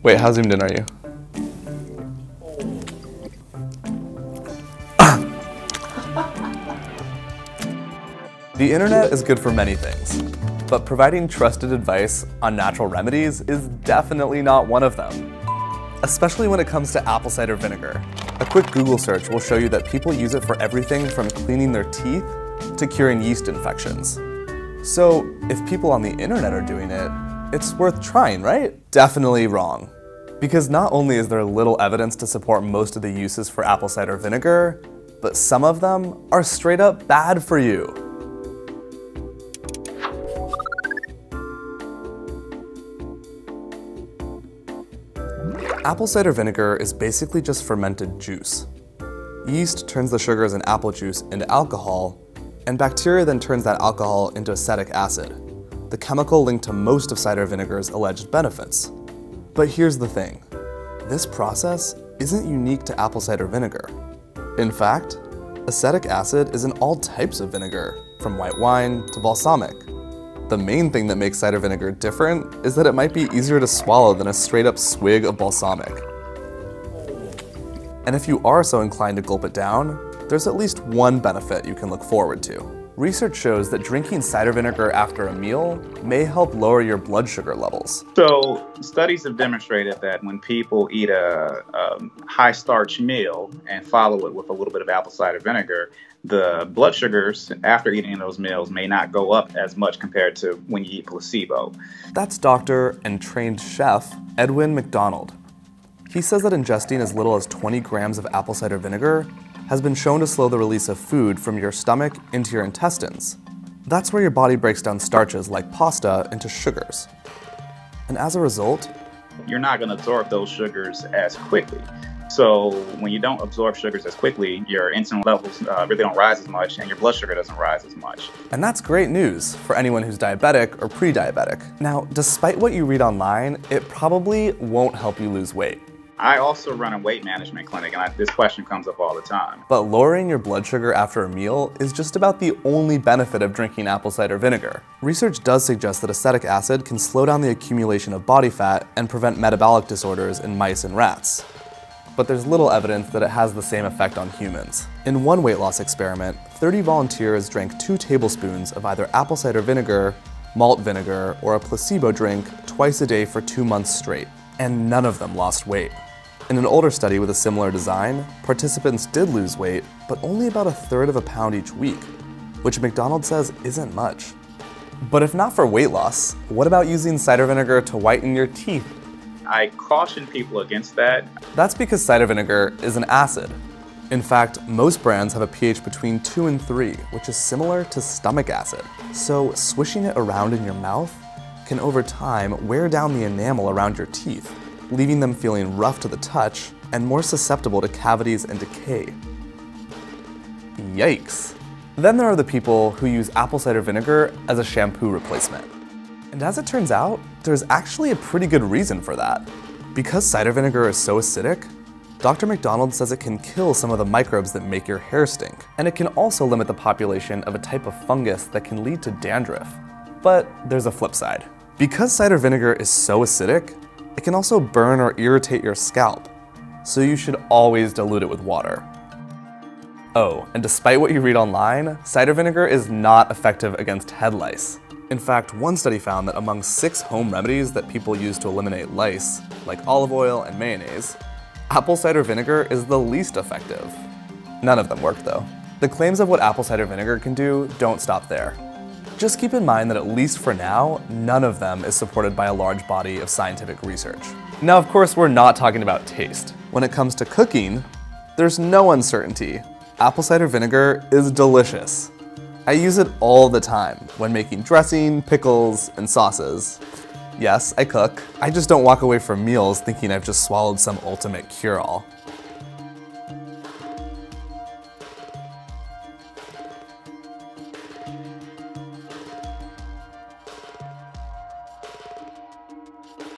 Wait, how zoomed in are you? The internet is good for many things, but providing trusted advice on natural remedies is definitely not one of them. Especially when it comes to apple cider vinegar. A quick Google search will show you that people use it for everything from cleaning their teeth to curing yeast infections. So if people on the internet are doing it, it's worth trying, right? Definitely wrong. Because not only is there little evidence to support most of the uses for apple cider vinegar, but some of them are straight up bad for you. Apple cider vinegar is basically just fermented juice. Yeast turns the sugars in apple juice into alcohol, and bacteria then turns that alcohol into acetic acid, the chemical linked to most of cider vinegar's alleged benefits. But here's the thing. This process isn't unique to apple cider vinegar. In fact, acetic acid is in all types of vinegar, from white wine to balsamic. The main thing that makes cider vinegar different is that it might be easier to swallow than a straight up swig of balsamic. And if you are so inclined to gulp it down, there's at least one benefit you can look forward to. Research shows that drinking cider vinegar after a meal may help lower your blood sugar levels. So studies have demonstrated that when people eat a high starch meal and follow it with a little bit of apple cider vinegar, the blood sugars after eating those meals may not go up as much compared to when you eat placebo. That's doctor and trained chef Edwin McDonald. He says that ingesting as little as 20 grams of apple cider vinegar has been shown to slow the release of food from your stomach into your intestines. That's where your body breaks down starches like pasta into sugars. And as a result, you're not going to absorb those sugars as quickly. So when you don't absorb sugars as quickly, your insulin levels really don't rise as much and your blood sugar doesn't rise as much. And that's great news for anyone who's diabetic or pre-diabetic. Now, despite what you read online, it probably won't help you lose weight. I also run a weight management clinic, and this question comes up all the time. But lowering your blood sugar after a meal is just about the only benefit of drinking apple cider vinegar. Research does suggest that acetic acid can slow down the accumulation of body fat and prevent metabolic disorders in mice and rats. But there's little evidence that it has the same effect on humans. In one weight loss experiment, 30 volunteers drank 2 tablespoons of either apple cider vinegar, malt vinegar, or a placebo drink twice a day for 2 months straight, and none of them lost weight. In an older study with a similar design, participants did lose weight, but only about 1/3 of a pound each week, which McDonald says isn't much. But if not for weight loss, what about using cider vinegar to whiten your teeth? I caution people against that. That's because cider vinegar is an acid. In fact, most brands have a pH between 2 and 3, which is similar to stomach acid. So swishing it around in your mouth can over time wear down the enamel around your teeth, leaving them feeling rough to the touch and more susceptible to cavities and decay. Yikes. Then there are the people who use apple cider vinegar as a shampoo replacement. And as it turns out, there's actually a pretty good reason for that. Because cider vinegar is so acidic, Dr. McDonald says it can kill some of the microbes that make your hair stink, and it can also limit the population of a type of fungus that can lead to dandruff. But there's a flip side. Because cider vinegar is so acidic, it can also burn or irritate your scalp, so you should always dilute it with water. Oh, and despite what you read online, cider vinegar is not effective against head lice. In fact, one study found that among 6 home remedies that people use to eliminate lice, like olive oil and mayonnaise, apple cider vinegar is the least effective. None of them work though. The claims of what apple cider vinegar can do don't stop there. Just keep in mind that at least for now, none of them is supported by a large body of scientific research. Now, of course, we're not talking about taste. When it comes to cooking, there's no uncertainty. Apple cider vinegar is delicious. I use it all the time when making dressing, pickles, and sauces. Yes, I cook. I just don't walk away from meals thinking I've just swallowed some ultimate cure-all.